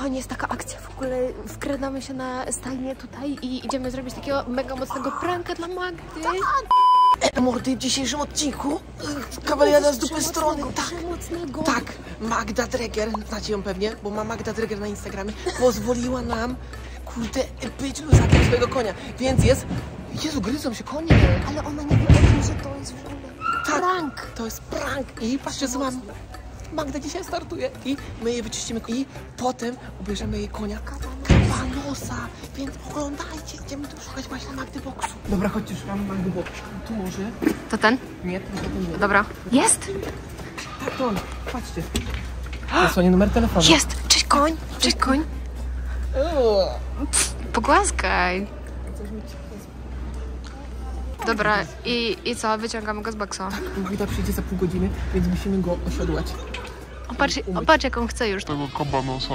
Kochani, jest taka akcja w ogóle, wkradamy się na stajnię tutaj i idziemy zrobić takiego mega mocnego pranka dla Magdy. Mordy, w dzisiejszym odcinku kawaliada z dupy strony. Tak, Magda Dreger, znacie ją pewnie, bo ma Magda Dreger na Instagramie, pozwoliła nam, kurde, być luzakiem swojego konia, więc jest... Jezu, gryzą się konie. Ale ona nie wie o tym, że to jest w ogóle prank. To jest prank i patrzcie co mam. Magda dzisiaj startuje i my jej wyczyścimy i potem ubierzemy jej konia Kabanosa, więc oglądajcie, idziemy tu szukać właśnie Magdy Boxu. Dobra, chodźcie, szukamy Magdy Boxu. Tu może? To ten? Nie, to nie. Dobra. Jest? Tak, to on. Patrzcie. Zasłonię numer telefonu. Jest! Cześć koń! Cześć koń! Pogłaskaj! Dobra, i co? Wyciągamy go z boksa. Magda przyjdzie za pół godziny, więc musimy go osiodłać. Patrz jak on chce już. Tego kabanosa.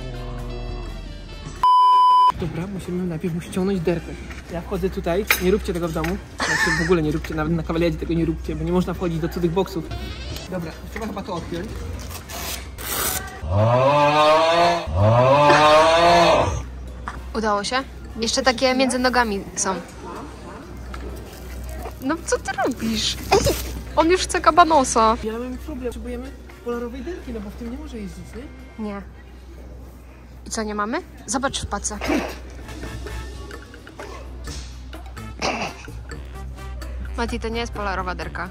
Dobra, musimy najpierw ściągnąć derkę. Ja wchodzę tutaj, nie róbcie tego w domu. Znaczy w ogóle nie róbcie, nawet na kawaliadzie tego nie róbcie, bo nie można wchodzić do cudzych boksów. Dobra, trzeba chyba to odpiąć. Udało się? Jeszcze takie między nogami są. No co ty robisz? On już chce kabanosa. Ja mam problem, potrzebujemy kolorowej derki, no bo w tym nie może jeździć, nie? Nie. I co, nie mamy? Zobacz w pace. Mati, to nie jest polarowa derka.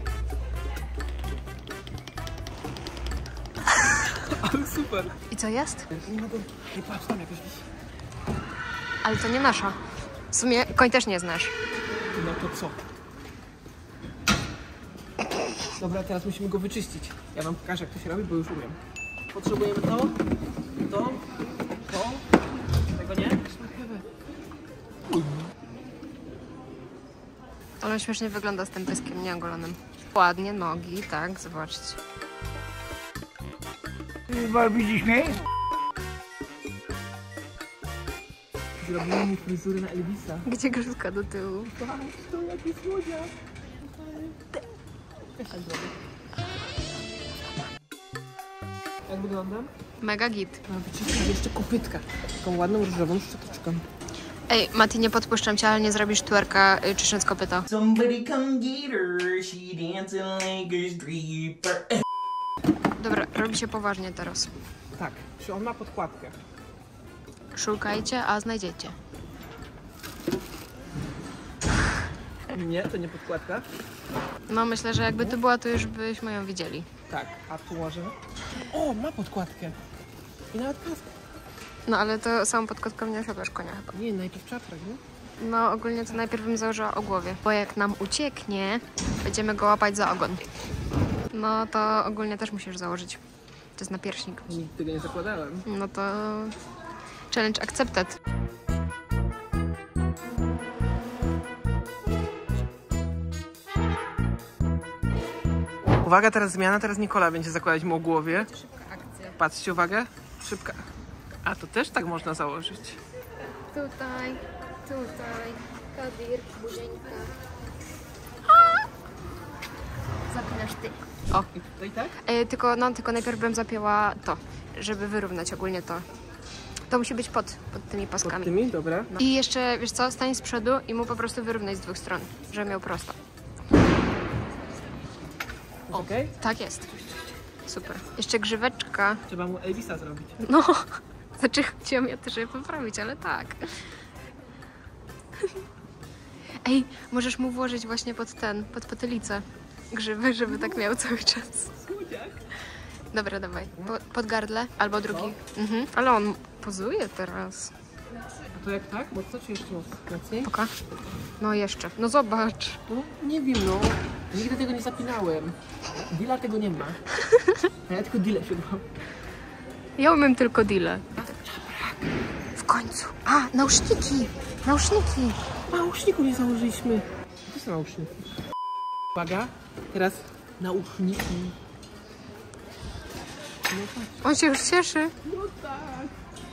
Ale super. I co jest? Nie mogę, nie patrz tam jakoś. Ale to nie nasza. W sumie koń też nie znasz. No to co? Dobra, teraz musimy go wyczyścić. Ja wam pokażę jak to się robi, bo już umiem. Potrzebujemy to, tego nie? Ale śmiesznie wygląda z tym pyskiem nieogolonym. Ładnie nogi, tak, zobaczcie. Widzisz mnie? Zrobimy mu fryzurę na Elvisa. Gdzie grzywka do tyłu? Patrz, to jaki słodziak. Jak wyglądam? Mega git. Mam wycisnąć jeszcze kopytka. Taką ładną, różową szczoteczką. Ej, Mati, nie podpuszczam cię, ale nie zrobisz twerka czyszcząc kopyto. Somebody come get her, she dancing like a stripper. Dobra, robi się poważnie teraz. Tak, czy on ma podkładkę? Szukajcie, a znajdziecie. Nie, to nie podkładka. No myślę, że jakby tu była, to już byśmy ją widzieli. Tak, a tu może? O, ma podkładkę. I nawet kask. No ale to samą podkładką nie osiadłaś konia chyba. Nie, najpierw czaprak, nie? No ogólnie to najpierw bym założyła o głowie. Bo jak nam ucieknie, będziemy go łapać za ogon. No to ogólnie też musisz założyć. To jest napierśnik. Nigdy tego nie zakładałem. No to challenge accepted. Uwaga, teraz zmiana, teraz Nikola będzie zakładać mu o głowie. Szybka akcja. Patrzcie, uwaga, szybka. A to też tak można założyć. Tutaj, Kadir, budzieńka. Zapinasz ty. O. I tutaj tak? Tylko najpierw bym zapięła to, żeby wyrównać ogólnie to. To musi być pod tymi paskami. Pod tymi, dobra. No. I jeszcze, wiesz co, stań z przodu i mu po prostu wyrównaj z dwóch stron, żeby miał prosto. O, okej? Tak jest. Super. Jeszcze grzyweczka. Trzeba mu Elvisa zrobić. No, znaczy chciałam ja też je poprawić, ale tak. Ej, możesz mu włożyć właśnie pod potylicę grzywy, żeby tak miał cały czas. Słodziak. Dobra, dawaj. Pod gardle albo drugi. Mhm. Ale on pozuje teraz. A to jak tak? Mocno czy jeszcze mocniej? Poka. No jeszcze. No zobacz. No, nie wiem, no. Nigdy tego nie zapinałem. Dila tego nie ma. A ja tylko dile się mam. Ja umiem tylko dile. W końcu. A, nauszniki. Nauszniki. Naушniku nie założyliśmy. To są nauszniki. Uwaga, teraz nauszniki. No patrz. On się już cieszy. No tak.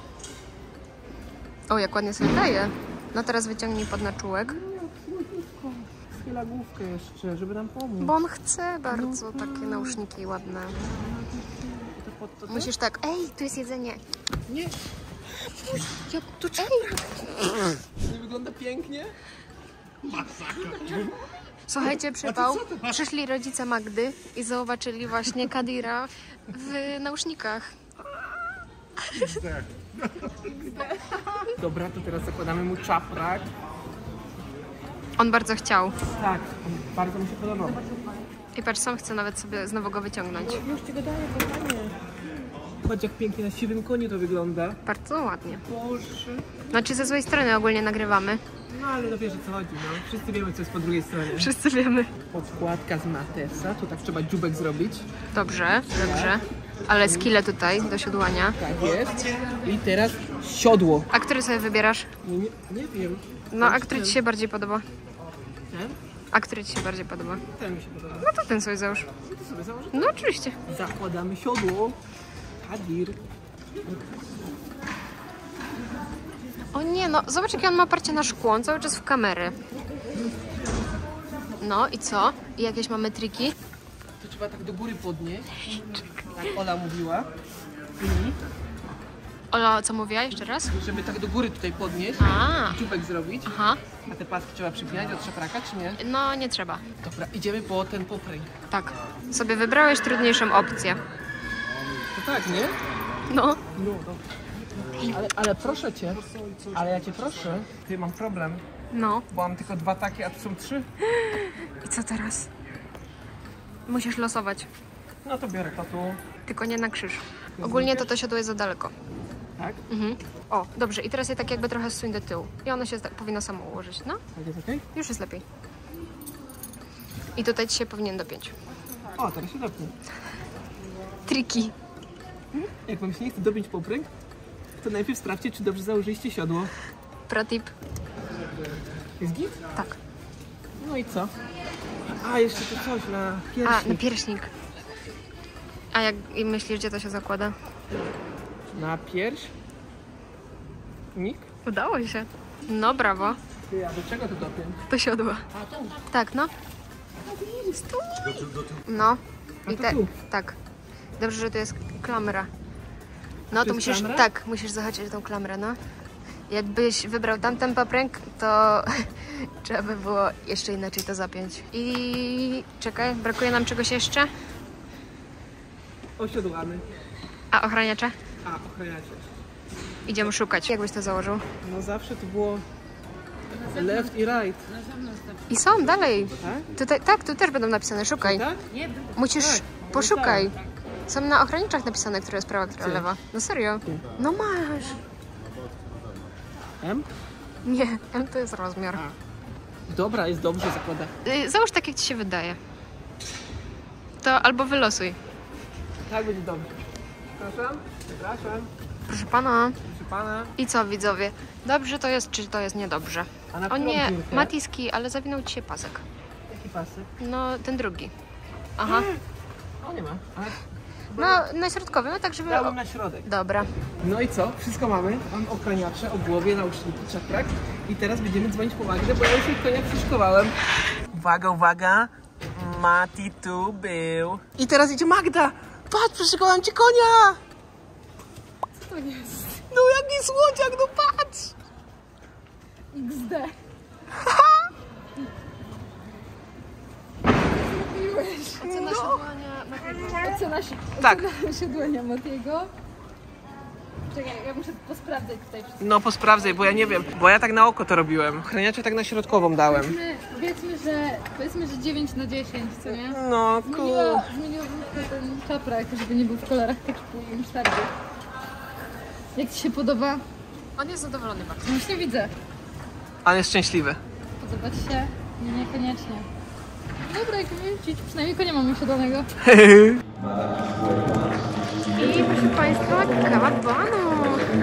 O, jak ładnie sobie daje. No teraz wyciągnij podnaczułek. Schyla główkę jeszcze, żeby nam pomóc. Bo on chce bardzo takie nauszniki ładne. To pod Musisz tak, ej, tu jest jedzenie. Nie. Jak to Nie wygląda pięknie? Słuchajcie, przypał. Przyszli rodzice Magdy i zobaczyli właśnie Kadira w nausznikach. Dobra, to teraz zakładamy mu czaprak. On bardzo chciał. Tak, bardzo mi się podobał. I patrz, sam chce nawet sobie znowu go wyciągnąć. Już ci go daję, kochanie. Patrz, jak pięknie na siwym koniu to wygląda. Bardzo ładnie. Boże. Znaczy ze złej strony ogólnie nagrywamy. No ale no wiesz, o co chodzi, no. Wszyscy wiemy, co jest po drugiej stronie. Wszyscy wiemy. Podkładka z Matesa, tu tak trzeba dziubek zrobić. Dobrze, dobrze. Ale skille tutaj do siodłania. Tak jest. I teraz siodło. A który sobie wybierasz? Nie wiem. No, a który ci się bardziej podoba? Ten? A który ci się bardziej podoba? Ten mi się podoba. No to ten sobie załóż. Ty sobie założysz? No oczywiście. Zakładamy siodło. Kadir. O nie, no zobacz jakie on ma oparcie na szkło, on cały czas w kamery. No i co? I jakieś mamy triki? To trzeba tak do góry podnieść. Jak Ola mówiła. Ola, co mówiła jeszcze raz? Żeby tak do góry tutaj podnieść. A, Dziubek zrobić. aha. A te paski trzeba przypinać od szapraka, czy nie? No nie trzeba. Dobra, idziemy po ten popryk. Tak. Sobie wybrałeś trudniejszą opcję. To tak, nie? No. No, dobra. Ale proszę cię. Ale ja cię proszę. Ty, mam problem. No. Bo mam tylko 2 takie, a tu są 3. I co teraz? Musisz losować. No to biorę to tu. Tylko nie na krzyż. Ogólnie to siodło jest za daleko. Tak? Mhm. O, dobrze. I teraz je tak jakby trochę zsuń do tyłu. I ono się powinno samo ułożyć. No, Tak jest okej? już jest lepiej. I tutaj ci się powinien dopiąć. O, teraz się dopnę. Triki. Jak wam się nie chce dopiąć popryk, to najpierw sprawdźcie, czy dobrze założyliście siodło. Protip. Jest git? Tak. No i co? A, jeszcze tu coś na A, piersi. na pierśnik. A jak i myślisz, gdzie to się zakłada? Na pierś? Nik? Udało się. No, brawo. Ty, a do czego to dopiąć? To siodło. A, tu. Tak, no. No. A I to tu. tak. Dobrze, że tu jest klamra. No Tu to jest musisz, klamra? tak, musisz zahaczyć tą klamrę, no. Jakbyś wybrał tamten papręg, to trzeba by było jeszcze inaczej to zapiąć. I czekaj, brakuje nam czegoś jeszcze? Osiodłany. A ochraniacze? A, ochraniacie. Idziemy szukać. Jak byś to założył? No zawsze to było left i right. I są dalej. Tak? Tutaj, tak, tu też będą napisane. Szukaj. Tak? Musisz, Tak, poszukaj. Są na ochraniaczach napisane, która jest prawa, która Gdzie? lewa. No serio. No masz. M? Nie, M to jest rozmiar. Dobra, jest dobrze, zakłada. Załóż tak, jak ci się wydaje. To albo wylosuj. Tak będzie dobrze. Przepraszam? Przepraszam. Proszę pana. Proszę pana. I co, widzowie? Dobrze to jest, czy to jest niedobrze? A na O którą nie, piłkę? Matiski, ale zawinął ci się pasek. Jaki pasek? No, ten drugi. Aha. O, nie ma. Ale No, na środkowy, no tak, żeby... dałem na środek. Dobra. No i co? Wszystko mamy. Mam ochraniacze, o głowie, nauczniki, czaprak. I teraz będziemy dzwonić po Magdę, bo ja już jej konia przyszykowałem. Uwaga, uwaga. Mati tu był. I teraz idzie Magda. Patrz, przyszykowałem ci konia. Co to jest? No jaki słodziak, no patrz. XD. Ocena siodłania Ocena Tak. siodłania Matiego. Czekaj, ja muszę posprawdzać tutaj wszystko. No posprawdzaj, bo ja nie wiem. Bo ja tak na oko to robiłem. Ochraniacze tak na środkową dałem. Powiedzmy, że 9 na 10, co nie? No Zmieniłabym ten czaprak, żeby nie był w kolorach ketchupu i musztardy. Jak ci się podoba? On jest zadowolony bardzo. No już nie widzę. On jest szczęśliwy. Podoba ci się? Nie, niekoniecznie. Dobra, jak mówię, przynajmniej konia mamy siodłanego. I proszę Państwa, kawa banu.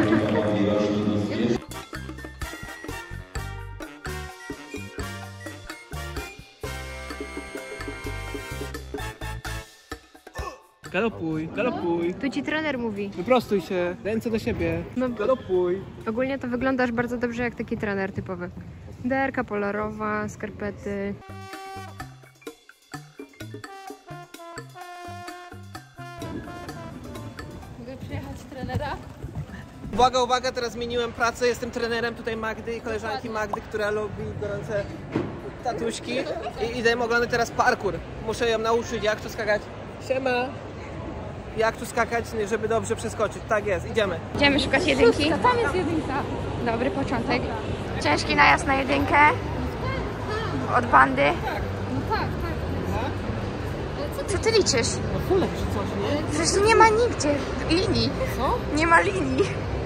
Galopuj, galopuj. Tu ci trener mówi. Wyprostuj się, ręce do siebie. No. Galopuj. Ogólnie to wyglądasz bardzo dobrze jak taki trener typowy. Derka polarowa, skarpety. Uwaga, uwaga, teraz zmieniłem pracę, jestem trenerem tutaj Magdy i koleżanki Magdy, która lubi gorące tatuśki i idę oglądać teraz parkour. Muszę ją nauczyć, jak tu skakać. Siema! Jak tu skakać, żeby dobrze przeskoczyć. Tak jest, idziemy. Idziemy szukać jedynki. Tam jest jedynka. Dobry początek. Ciężki najazd na jedynkę. Od bandy. No tak. Co ty liczysz? No fulek czy coś, nie? Przecież tu nie ma nigdzie linii. Co? Nie ma linii.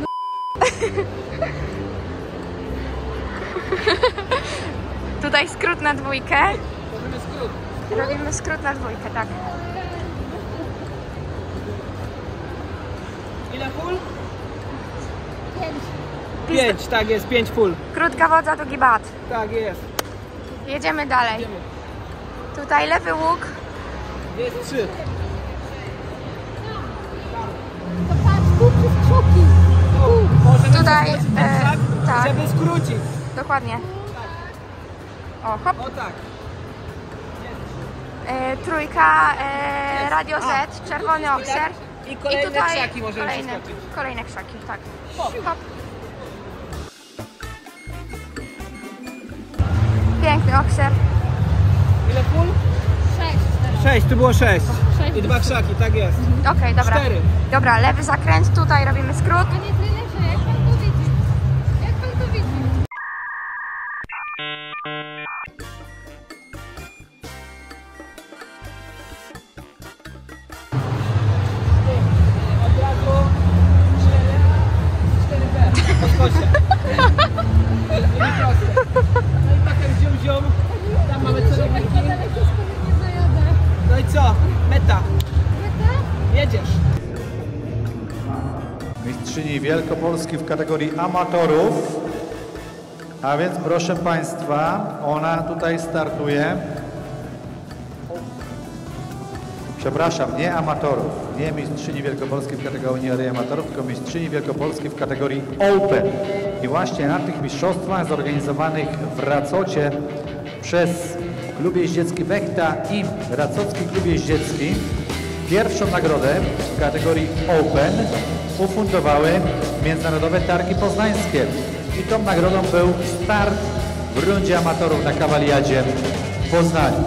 Tutaj skrót na dwójkę. Robimy skrót. Robimy skrót na dwójkę, tak. Ile full? 5. 5, tak jest, 5 full. Krótka wodza, długi bat. Tak jest. Jedziemy dalej. Idziemy. Tutaj lewy łuk. Jest 3. To patrz, tu przez krzoki. Możemy Tutaj, przeskoczyć ten szlak, tak. żeby skrócić. Dokładnie. O, hop. O tak. Trójka, Radio Z, czerwony okser. I kolejne tutaj krzaki możemy przeskoczyć. kolejne krzaki, tak. Hop. Hop. Piękny okser. Ile full? 6. 6, tu było 6. 6. I 2 krzaki, tak jest. Okej, dobra. 4. Dobra, lewy zakręt, tutaj robimy skrót. Panie trenerze, jak pan to widzi? Jak pan to widzi? Od razu 4B. Podskoczę. I proste. No i tak jak ziom. Tam mamy celowniki. Daleko z panem nie zajadę. No i co? Meta. Meta? Jedziesz. Mistrzyni Wielkopolski w kategorii amatorów. A więc proszę Państwa, ona tutaj startuje. Przepraszam, nie amatorów, nie mistrzyni Wielkopolskiej w kategorii amatorów, tylko mistrzyni Wielkopolskiej w kategorii Open. I właśnie na tych mistrzostwach zorganizowanych w Racocie przez Klub Jeździecki Wechta i Racocki Klub Jeździecki pierwszą nagrodę w kategorii Open ufundowały Międzynarodowe Targi Poznańskie. I tą nagrodą był start w rundzie amatorów na Kawaliadzie w Poznaniu.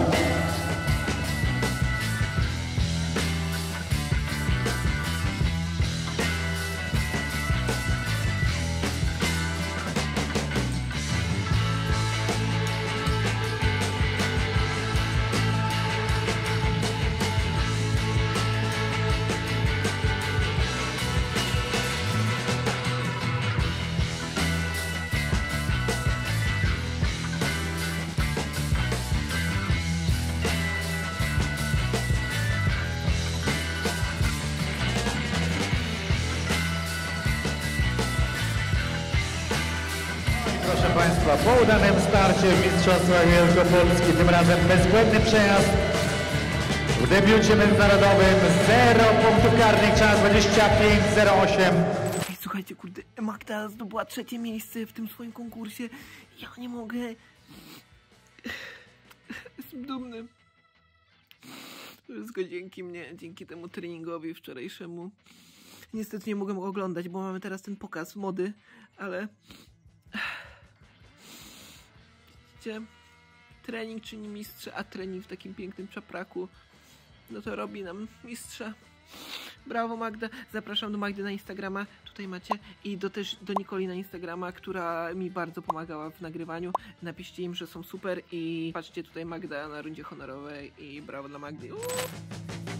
Proszę Państwa, po udanym starcie w Mistrzostwach Wielkopolski, tym razem bezbłędny przejazd w debiucie międzynarodowym, 0 punktów karnych, czas 25:08. Ej, słuchajcie, kurde, Magda zdobyła 3. miejsce w tym swoim konkursie. Ja nie mogę. Jestem dumny. Wszystko dzięki mnie, dzięki temu treningowi wczorajszemu. Niestety nie mogę oglądać, bo mamy teraz ten pokaz mody, ale... Widzicie? Trening czyni mistrza, a trening w takim pięknym czapraku, no to robi nam mistrza. Brawo Magda, zapraszam do Magdy na Instagrama, tutaj macie, i też do Nikoli na Instagrama, która mi bardzo pomagała w nagrywaniu. Napiszcie im, że są super i patrzcie, tutaj Magda na rundzie honorowej i brawo dla Magdy.